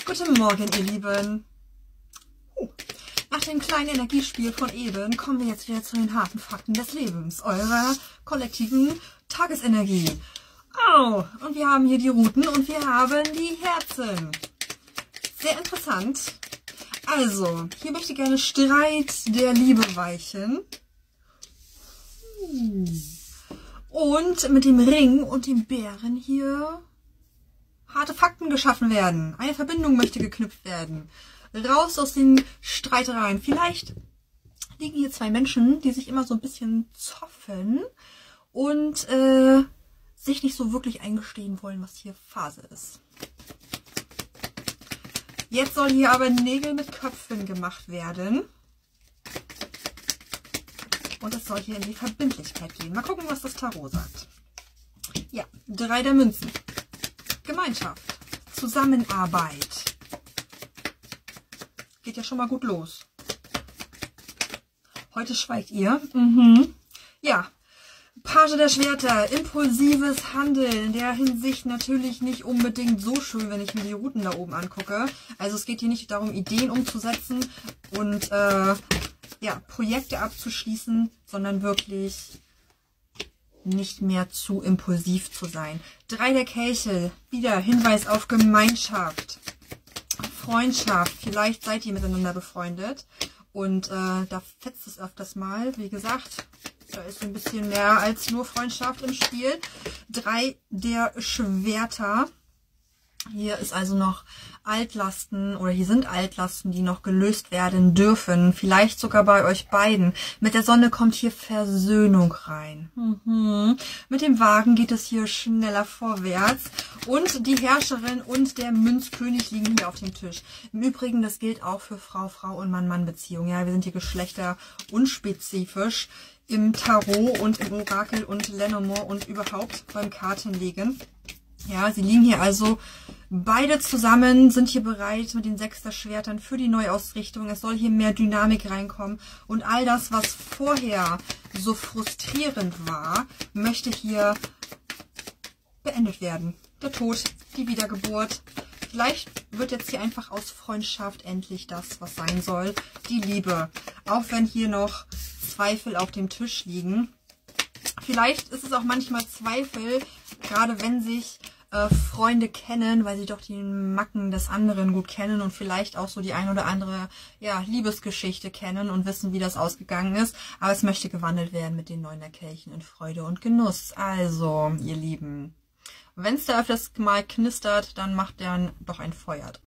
Guten Morgen, ihr Lieben. Nach dem kleinen Energiespiel von eben kommen wir jetzt wieder zu den harten Fakten des Lebens, eurer kollektiven Tagesenergie. Oh, und wir haben hier die Ruten und wir haben die Herzen. Sehr interessant. Also, hier möchte ich gerne Streit der Liebe weichen. Und mit dem Ring und dem Bären hier harte Fakten geschaffen werden. Eine Verbindung möchte geknüpft werden. Raus aus den Streitereien. Vielleicht liegen hier zwei Menschen, die sich immer so ein bisschen zoffen und sich nicht so wirklich eingestehen wollen, was hier Phase ist. Jetzt soll hier aber Nägel mit Köpfen gemacht werden. Und es soll hier in die Verbindlichkeit gehen. Mal gucken, was das Tarot sagt. Ja, 3 der Münzen. Gemeinschaft. Zusammenarbeit. Geht ja schon mal gut los. Heute schweigt ihr. Ja. Page der Schwerter. Impulsives Handeln. In der Hinsicht natürlich nicht unbedingt so schön, wenn ich mir die Routen da oben angucke. Also es geht hier nicht darum, Ideen umzusetzen und ja, Projekte abzuschließen, sondern wirklich nicht mehr zu impulsiv zu sein. 3 der Kelche, wieder Hinweis auf Gemeinschaft, Freundschaft. Vielleicht seid ihr miteinander befreundet und da fetzt es öfters mal. Wie gesagt, da ist ein bisschen mehr als nur Freundschaft im Spiel. 3 der Schwerter. Hier ist also noch Altlasten oder hier sind Altlasten, die noch gelöst werden dürfen. Vielleicht sogar bei euch beiden. Mit der Sonne kommt hier Versöhnung rein. Mit dem Wagen geht es hier schneller vorwärts. Und die Herrscherin und der Münzkönig liegen hier auf dem Tisch. Im Übrigen, das gilt auch für Frau-Frau und Mann-Mann-Beziehungen. Ja, wir sind hier Geschlechter unspezifisch im Tarot und im Orakel und Lenormand und überhaupt beim Kartenlegen. Ja, sie liegen hier also beide zusammen, sind hier bereit mit den 6 der Schwertern für die Neuausrichtung. Es soll hier mehr Dynamik reinkommen. Und all das, was vorher so frustrierend war, möchte hier beendet werden. Der Tod, die Wiedergeburt. Vielleicht wird jetzt hier einfach aus Freundschaft endlich das, was sein soll. Die Liebe. Auch wenn hier noch Zweifel auf dem Tisch liegen. Vielleicht ist es auch manchmal Zweifel, gerade wenn sich Freunde kennen, weil sie doch die Macken des anderen gut kennen und vielleicht auch so die ein oder andere Liebesgeschichte kennen und wissen, wie das ausgegangen ist. Aber es möchte gewandelt werden mit den 9 der Kelchen in Freude und Genuss. Also, ihr Lieben, wenn es da öfters mal knistert, dann macht dann doch ein Feuer.